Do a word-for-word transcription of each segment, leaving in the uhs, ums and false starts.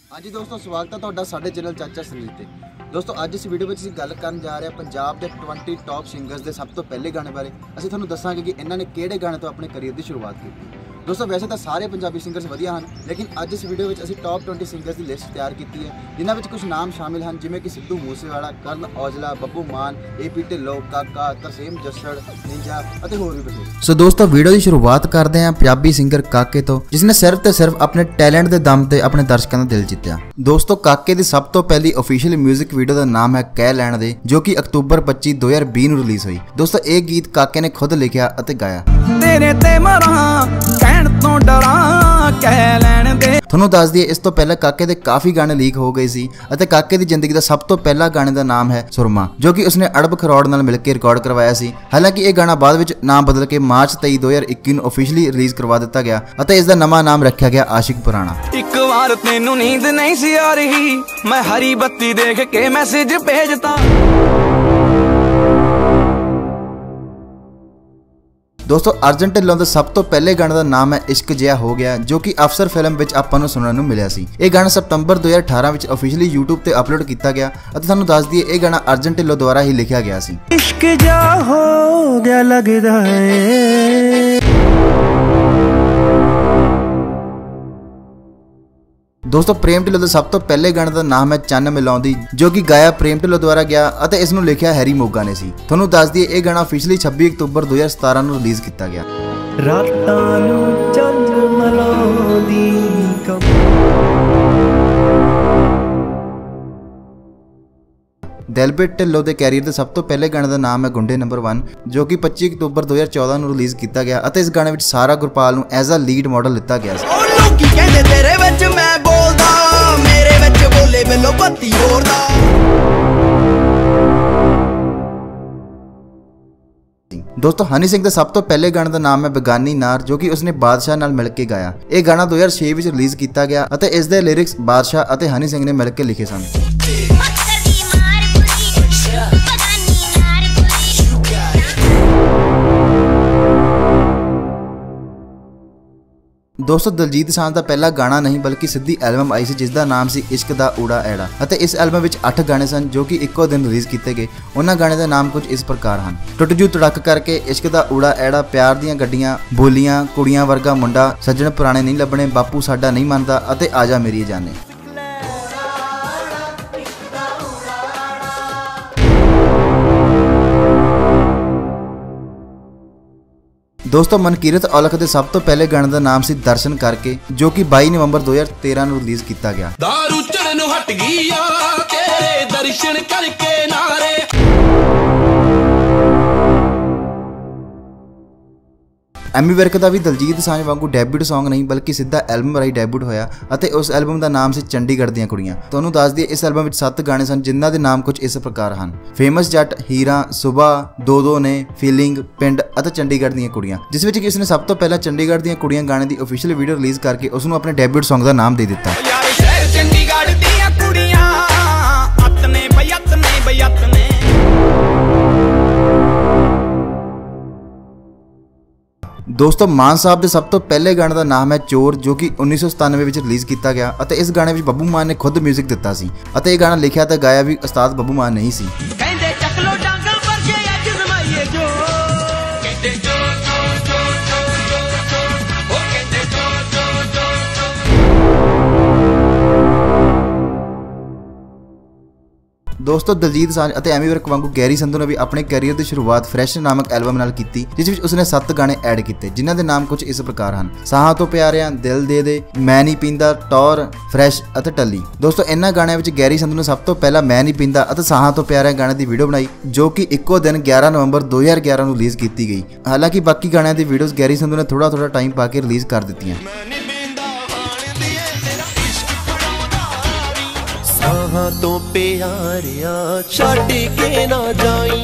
हाँ जी दोस्तों, स्वागत है तुहाडा साडे चैनल चाचा सुनील ते। दोस्तों अज इस वीडियो में असीं गल करन जा रहे हैं पंजाब के ट्वेंटी टॉप सिंगर्स के सब तो पहले गाने बारे। असीं तुहानूं दस्सांगे कि इन्हां ने किहड़े गाने तो अपने करियर की शुरुआत की। दोस्तों वैसे तो सारे पंजाबी सिंगर्स वधिया हैं, लेकिन अज इस वीडियो में असीं टॉप ट्वेंटी सिंगर्स की लिस्ट तैयार की है, जिन्हां विच कुछ नाम शामिल हैं जिवें कि सिद्धू मूसेवाला, करण औजला, बब्बू मान, ए पी ढिल्लों, काका, तरसेम जस्सड़, निंजा और होर भी बथेरे। सो दोस्तों वीडियो की शुरुआत करते हैं पंजाबी सिंगर काके तो, जिसने सिर्फ तो सिर्फ अपने टैलेंट के दम ते अपने दर्शकों का दिल जीत्या। दोस्तों काके की सब तो पहली ऑफिशियल म्यूजिक वीडियो का नाम है कह लैण दे, जो कि अक्तूबर पच्ची दो हज़ार बीस में रिलीज हुई। दोस्तों एक गीत काके ने खुद लिखा और गाया। तेरे ते मरां कहण तो डरां कह लैण दे। ਤੁਹਾਨੂੰ ਦੱਸ ਦਈਏ ਇਸ ਤੋਂ ਪਹਿਲਾਂ ਕਾਕੇ ਦੇ ਕਾਫੀ ਗਾਣੇ ਲੀਕ ਹੋ ਗਏ ਸੀ ਅਤੇ ਕਾਕੇ ਦੀ ਜ਼ਿੰਦਗੀ ਦਾ ਸਭ ਤੋਂ ਪਹਿਲਾ ਗਾਣੇ ਦਾ ਨਾਮ ਹੈ ਸੁਰਮਾ, ਜੋ ਕਿ ਉਸਨੇ ਅੜਬ ਖਰੋੜ ਨਾਲ ਮਿਲ ਕੇ ਰਿਕਾਰਡ ਕਰਵਾਇਆ ਸੀ। ਹਾਲਾਂਕਿ ਇਹ ਗਾਣਾ ਬਾਅਦ ਵਿੱਚ ਨਾਮ ਬਦਲ ਕੇ ਮਾਰਚ ਤੇਈ ਦੋ ਹਜ਼ਾਰ ਇੱਕੀ ਨੂੰ ਆਫੀਸ਼ੀਅਲੀ ਰਿਲੀਜ਼ ਕਰਵਾ ਦਿੱਤਾ ਗਿਆ ਅਤੇ ਇਸ ਦਾ ਨਵਾਂ ਨਾਮ ਰੱਖਿਆ ਗਿਆ ਆਸ਼ਿਕ ਪੁਰਾਣਾ। ਇੱਕ ਵਾਰ ਤੈਨੂੰ ਨੀਂਦ ਨਹੀਂ ਸੀ ਆ ਰਹੀ, ਮੈਂ ਹਰੀ ਬੱਤੀ ਦੇਖ ਕੇ ਮੈਸੇਜ ਭੇਜਤਾ। दोस्तों अर्जन ढिल्लों के सब तो पहले गाने का नाम है इश्क जिहा हो गया, जो कि अफसर फिल्म में आपां नूं सुनने नूं मिलिया सी। यह गाना सितंबर दो हज़ार अठारह में ऑफिशियली यूट्यूब पर अपलोड किया गया और तुहानूं दस दईए यह गाना अर्जन ढिल्लों द्वारा ही लिखा गया सी। इश्क जिहा हो गया लगदा है। दोस्तों प्रेम ढिल्लों के सब तो पहले गाने का नाम है चन्न मिलाउंदी, जो कि गाया प्रेम ढिल्लों द्वारा गया और इसनूं लिखिया हैरी मोगा ने सी। तुहानूं दस दईए यह गाना ऑफिशियली छब्बी अक्तूबर दो हज़ार सतारह में रिलीज किया गया। रातां नूं चन्न मिलाउंदी दिलप्रीत ढिल्लों के कैरियर के सब तो पहले गाने का नाम है गुंडे नंबर वन, जो कि पच्ची अक्तूबर दो हज़ार चौदह में रिलीज किया गया और इस गाने में सारा गुरपाल नूं एज अ लीड मॉडल लिता गया। दोस्तों हनी सिंह के सब तो पहले गाने का नाम है बेगानी नार, जो कि उसने बादशाह नाल मिल के गाया। यह गाना दो हज़ार छे में रिलीज किया गया और इस दे लिरिक्स बादशाह और हनी सिंह ने मिल के लिखे सन। दोस्तों दलजीत दोसांझ का पहला गाना नहीं बल्कि सीधी एल्बम आई सी, जिसका नाम सी इश्क दा ऊड़ा ऐड़ा और इस एल्बम में अठ गाने सन, जो कि इक्को दिन रिलीज किए गए। उन्होंने गाने का नाम कुछ इस प्रकार हैं। टुट जू तड़क करके, इश्क दा ऊड़ा ऐड़ा, प्यार दियां गड्डियां, बोलियां, कुड़ियां वर्गा मुंडा, सज्जण पुराने नहीं लभने, बापू साडा नहीं मनदा अते आजा मेरी जाने। दोस्तों मनकीरत औलख के सब तो पहले गाने का नाम सी दर्शन करके, जो कि बाईस नवंबर दो हज़ार तेरह में रिलीज किया गया। दारू चढ़न हट गया तेरे दर्शन करके नारे। एमी विर्क का भी दलजीत दोसांझ वांगू डेब्यूट सॉन्ग नहीं बल्कि सीधा एल्बम राही डेब्यूट होया और उस एल्बम का नाम से चंडीगढ़ दियां कुड़ियां। तुहानूं दस दईए इस एल्बम में सत्त गाने सन, जिन्हां दे नाम कुछ इस प्रकार हैं। फेमस जट, हीरा, सुबह, दो दो ने, फीलिंग, पिंड और चंडीगढ़ दियां कुड़ियां, जिस विच इसने सब तो पहला चंडीगढ़ दियां कुड़ियां गाने की ऑफिशियल वीडियो रिलीज करके उसनूं अपने डेब्यूट सॉन्ग का नाम दे दिता। दोस्तों मान साहब के सब तो पहले गाने का नाम है चोर, जो कि उन्नीस सौ सतानवे में रिलीज किया गया और इस गाने में बब्बू मान ने खुद म्यूजिक दिता सी और यह गाना लिखा तो गाया भी उस्ताद बब्बू मान नहीं सी। दोस्तों दलजीत दोसांझ और एमी विर्क वांगू गैरी संधू ने भी अपने कैरियर की शुरुआत फ्रैश नामक एल्बम नाल की, जिस विच उसने सत्त गाने ऐड किए, जिन्हां दे नाम कुछ इस प्रकार हैं। साहां तो प्यारियां, दिल दे दे, मैं नहीं पींदा, टॉर, फ्रैश और टली। दोस्तों इन्हां गाणियां विच गैरी संधू ने सब तो पहला मैं नहीं पींदा और साहां तो प्यारियां गाने की वीडियो बनाई, जो कि इक्को दिन ग्यारह नवंबर दो हज़ार ग्यारह में रिलीज की गई। हालांकि बाकी गाणियां की वीडियोज़ गैरी संधू ने थोड़ा थोड़ा टाइम पा के रिलीज कर दी। तो प्यारिया छड्ड के ना जाई।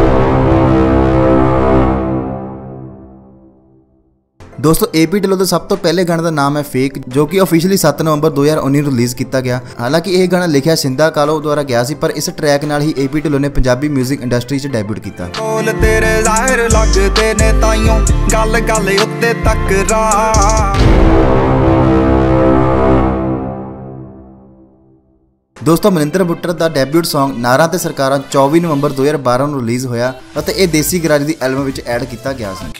दोस्तों ए पी ढिल्लों के सब तो पहले गाने का नाम है फेक, जो कि ऑफिशियली सत्त नवंबर दो हज़ार उन्नीस रिलीज किया गया। हालांकि यह गाना लिखा सिंधा कालो द्वारा गया सी, पर इस ट्रैक नाल ही ए पी ढिल्लों ने पंजाबी म्यूजिक इंडस्ट्री च डेब्यूट किया। ਦੋਸਤੋ ਮਨਿੰਦਰ ਬੁੱਟਰ ਦਾ ਡੈਬਿਊਟ Song ਨਾਰਾਂ ਤੇ ਸਰਕਾਰਾਂ ਚੌਵੀ ਨਵੰਬਰ ਦੋ ਹਜ਼ਾਰ ਬਾਰਾਂ ਨੂੰ ਰਿਲੀਜ਼ ਹੋਇਆ ਅਤੇ ਇਹ ਦੇਸੀ ਗਰਾਜ ਦੀ ਐਲਬਮ ਵਿੱਚ ਐਡ ਕੀਤਾ ਗਿਆ ਸੀ।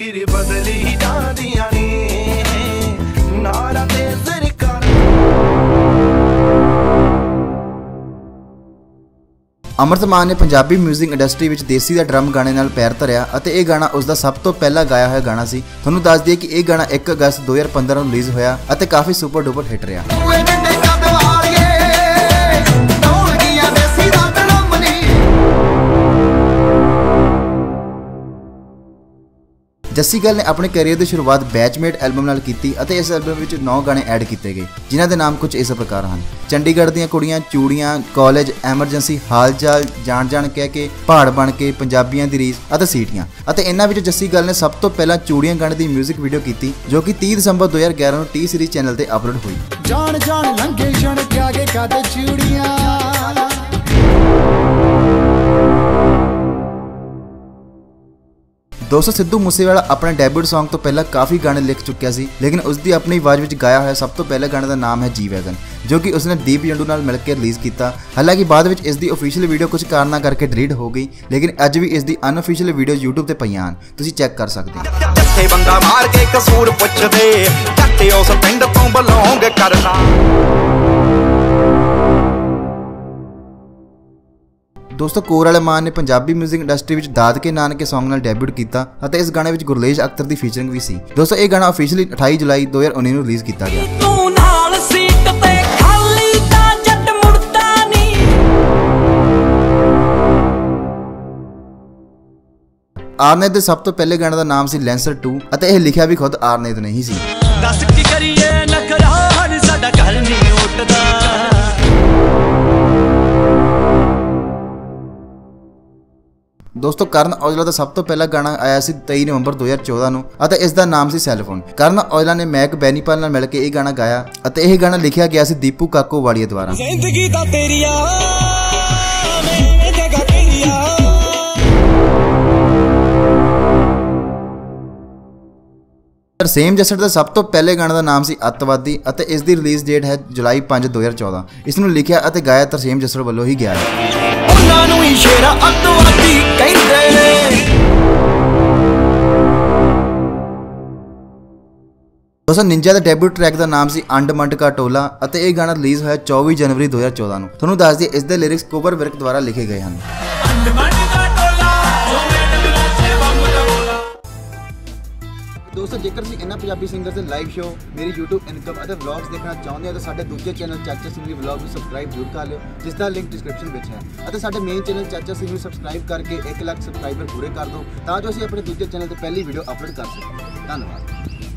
ਅਮਰਤ ਮਾਨ ਨੇ ਪੰਜਾਬੀ 뮤직 ਇੰਡਸਟਰੀ ਵਿੱਚ ਦੇਸੀ ਦਾ ਡਰਮ ਗਾਣੇ ਨਾਲ ਪੈਰ ਧਰਿਆ ਅਤੇ ਇਹ ਗਾਣਾ ਉਸ ਦਾ ਸਭ ਤੋਂ ਪਹਿਲਾ ਗਾਇਆ ਹੋਇਆ ਗਾਣਾ ਸੀ। ਤੁਹਾਨੂੰ ਦੱਸ ਦਈਏ ਕਿ ਇਹ ਗਾਣਾ ਇੱਕ ਅਗਸਤ ਦੋ ਹਜ਼ਾਰ ਪੰਦਰਾਂ ਨੂੰ ਰਿਲੀਜ਼ ਹੋਇਆ ਅਤੇ ਕਾਫੀ ਸੁਪਰ ਡੁਪਰ ਹਿੱਟ ਰਿਹਾ। ਜੱਸੀ ਗਿੱਲ ਨੇ ਆਪਣੇ ਕੈਰੀਅਰ ਦੀ ਸ਼ੁਰੂਆਤ ਬੈਚਮੇਟ ਐਲਬਮ ਨਾਲ ਕੀਤੀ ਅਤੇ ਇਸ ਐਲਬਮ ਵਿੱਚ ਨੌ ਗਾਣੇ ਐਡ ਕੀਤੇ ਗਏ, ਜਿਨ੍ਹਾਂ ਦੇ ਨਾਮ ਕੁਝ ਇਸ ਪ੍ਰਕਾਰ ਹਨ: ਚੰਡੀਗੜ੍ਹ ਦੀਆਂ ਕੁੜੀਆਂ, ਚੂੜੀਆਂ, ਕਾਲਜ, ਐਮਰਜੈਂਸੀ, ਹਾਲ ਚਾਲ, ਜਾਣ ਜਾਣ ਕਹਿ ਕੇ, ਪਹਾੜ ਬਣ ਕੇ, ਪੰਜਾਬੀਆਂ ਦੀ ਰੀਸ ਅਤੇ ਸੀਟੀਆਂ। ਅਤੇ ਇਹਨਾਂ ਵਿੱਚ ਜੱਸੀ ਗਿੱਲ ਨੇ ਸਭ ਤੋਂ ਪਹਿਲਾਂ ਚੂੜੀਆਂ ਗਾਣੇ ਦੀ 뮤직 ਵੀਡੀਓ ਕੀਤੀ, ਜੋ ਕਿ ਤੀਹ ਦਸੰਬਰ ਦੋ ਹਜ਼ਾਰ ਗਿਆਰਾਂ ਨੂੰ ਟੀ ਸੀਰੀਜ਼ ਚੈਨਲ ਤੇ ਅਪਲੋਡ ਹੋਈ। ਜਾਣ ਜਾਣ ਲੰਘੇ ਛਣ ਕਿਆ ਕੇ ਕਾਦੇ ਚੂੜੀਆਂ। ਦੋਸਤੋ ਸਿੱਧੂ ਮੂਸੇਵਾਲਾ ਆਪਣੇ ਡੈਬਿਊਟ Song ਤੋਂ ਪਹਿਲਾਂ ਕਾਫੀ ਗਾਣੇ ਲਿਖ ਚੁੱਕਿਆ ਸੀ, ਲੇਕਿਨ ਉਸ ਦੀ ਆਪਣੀ ਆਵਾਜ਼ ਵਿੱਚ ਗਾਇਆ ਹੋਇਆ ਸਭ ਤੋਂ ਪਹਿਲੇ ਗਾਣੇ ਦਾ ਨਾਮ ਹੈ ਜੀ ਵੈਗਨ, ਜੋ ਕਿ ਉਸਨੇ ਦੀਪ ਜੰਡੂ ਨਾਲ ਮਿਲ ਕੇ ਰਿਲੀਜ਼ ਕੀਤਾ। ਹਾਲਾਂਕਿ ਬਾਅਦ ਵਿੱਚ ਇਸ ਦੀ ਅਫੀਸ਼ੀਅਲ ਵੀਡੀਓ ਕੁਝ ਕਾਰਨਾਂ ਕਰਕੇ ਡਿਲੀਟ ਹੋ ਗਈ, ਲੇਕਿਨ ਅੱਜ ਵੀ ਇਸ ਦੀ ਅਨਅਫੀਸ਼ੀਅਲ ਵੀਡੀਓ YouTube ਤੇ ਪਈਆਂ ਹਨ, ਤੁਸੀਂ ਚੈੱਕ ਕਰ ਸਕਦੇ ਹੋ। ਜੱਥੇ ਬੰਦਾ ਮਾਰ ਕੇ ਕਸੂਰ ਪੁੱਛਦੇ, ਜੱਟੇ ਉਸ ਪਿੰਡ ਤੋਂ ਬਲੌਂਗ ਕਰਨਾ। ਦੋਸਤੋ ਕੋਰ ਵਾਲੇ ਮਾਨ ਨੇ ਪੰਜਾਬੀ 뮤직 ਇੰਡਸਟਰੀ ਵਿੱਚ ਦਾਦਕੇ ਨਾਨਕੇ Song ਨਾਲ ਡੈਬਿਊਟ ਕੀਤਾ ਅਤੇ ਇਸ ਗਾਣੇ ਵਿੱਚ ਗੁਰਲੇਜ ਅਖਤਰ ਦੀ ਫੀਚਰਿੰਗ ਵੀ ਸੀ। ਦੋਸਤੋ ਇਹ ਗਾਣਾ ਅਫੀਸ਼ੀਅਲੀ ਅਠਾਈ ਜੁਲਾਈ ਦੋ ਹਜ਼ਾਰ ਉੱਨੀ ਨੂੰ ਰਿਲੀਜ਼ ਕੀਤਾ ਗਿਆ। ਤੂੰ ਨਾਲ ਸੀਟ ਤੇ ਖਾਲੀ ਤਾਂ ਜੱਟ ਮੁੜਦਾ ਨਹੀਂ। ਆਰਨੇਤ ਦੇ ਸਭ ਤੋਂ ਪਹਿਲੇ ਗਾਣੇ ਦਾ ਨਾਮ ਸੀ ਲੈਂਸਰ ਟੂ ਅਤੇ ਇਹ ਲਿਖਿਆ ਵੀ ਖੁਦ ਆਰਨੇਤ ਨੇ ਹੀ ਸੀ। ਦੱਸ ਕੀ ਕਰੀਏ ਨਖਰਾ ਹਰ ਸਾਡਾ ਘਰ ਨਹੀਂ ਉੱਠਦਾ। ਦੋਸਤੋ ਕਰਨ ਔਜਲਾ ਦਾ ਸਭ ਤੋਂ ਪਹਿਲਾ ਗਾਣਾ ਆਇਆ ਸੀ ਤੇਈ ਨਵੰਬਰ ਦੋ ਹਜ਼ਾਰ ਚੌਦਾਂ ਨੂੰ ਅਤੇ ਇਸ ਦਾ ਨਾਮ ਸੀ ਸੈਲਫੋਨ। ਕਰਨ ਔਜਲਾ ਨੇ ਮੈਕ ਬੈਨੀਪਾਲ ਨਾਲ ਮਿਲ ਕੇ ਇਹ ਗਾਣਾ ਗਾਇਆ ਅਤੇ ਇਹ ਗਾਣਾ ਲਿਖਿਆ ਗਿਆ ਸੀ ਦੀਪੂ ਕਾਕੋ ਵਾਲੀਆ ਦੁਆਰਾ। ਜ਼ਿੰਦਗੀ ਦਾ ਤੇਰੀਆ ਮੈਂ ਜਗਾ ਤੇਰੀਆ। ਤਰਸੇਮ ਜੱਸੜ ਦਾ ਸਭ ਤੋਂ ਪਹਿਲੇ ਗਾਣੇ ਦਾ ਨਾਮ ਸੀ ਅੱਤਵਾਦੀ ਅਤੇ ਇਸ ਦੀ ਰਿਲੀਜ਼ ਡੇਟ ਹੈ ਜੁਲਾਈ ਪੰਜ ਦੋ ਹਜ਼ਾਰ ਚੌਦਾਂ। ਇਸ ਨੂੰ ਲਿਖਿਆ ਅਤੇ ਗਾਇਆ ਤਰਸੇਮ ਜੱਸੜ ਵੱਲੋਂ ਹੀ ਗਿਆ ਹੈ। ਉਹਨਾਂ ਨੂੰ ਹੀ ਸ਼ੇਰਾ ਅੱਤਵਾਦੀ ਕਹਿੰਦੇ ਨੇ। ਦੋਸਤੋ ਨਿੰਜਾ ਦਾ ਡੈਬਿਊਟ ਟਰੈਕ ਦਾ ਨਾਮ ਸੀ ਅੰਡ ਮੰਡ ਕਾ ਟੋਲਾ ਅਤੇ ਇਹ ਗਾਣਾ ਰਿਲੀਜ਼ ਹੋਇਆ ਚੌਵੀ ਜਨਵਰੀ ਦੋ ਹਜ਼ਾਰ ਚੌਦਾਂ ਨੂੰ। ਤੁਹਾਨੂੰ ਦੱਸ ਦਈਏ ਇਸ ਦੇ ਲਿਰਿਕਸ ਕੋਬਰ ਵਿਰਕ ਦੁਆਰਾ ਲਿਖੇ ਗਏ ਹਨ। ਦੋਸਤੋ ਜੇਕਰ ਤੁਸੀਂ ਇਹਨਾਂ ਪੰਜਾਬੀ ਸਿੰਗਰਸ ਦੇ ਲਾਈਵ ਸ਼ੋਅ, ਮੇਰੀ YouTube ਇਨਕਮ ਅਤੇ ਵਲੌਗਸ ਦੇਖਣਾ ਚਾਹੁੰਦੇ ਹੋ ਤਾਂ ਸਾਡੇ ਦੂਜੇ ਚੈਨਲ ਚਾਚਾ ਸਿੰਘਲੀ ਵਲੌਗ ਨੂੰ ਸਬਸਕ੍ਰਾਈਬ ਜ਼ਰੂਰ ਕਰ ਲਿਓ, ਜਿਸ ਦਾ ਲਿੰਕ ਡਿਸਕ੍ਰਿਪਸ਼ਨ ਵਿੱਚ ਹੈ। ਅਤੇ ਸਾਡੇ ਮੇਨ ਚੈਨਲ ਚਾਚਾ ਸਿੰਘ ਨੂੰ ਸਬਸਕ੍ਰਾਈਬ ਕਰਕੇ ਇੱਕ ਲੱਖ ਸਬਸਕ੍ਰਾਈਬਰ ਪੂਰੇ ਕਰ ਦਿਓ ਤਾਂ ਜੋ ਅਸੀਂ ਆਪਣੇ ਦੂਜੇ ਚੈਨਲ ਤੇ ਪਹਿਲੀ ਵੀਡੀਓ ਅਪਲੋਡ ਕਰ ਸਕੀਏ। ਧੰਨਵਾਦ।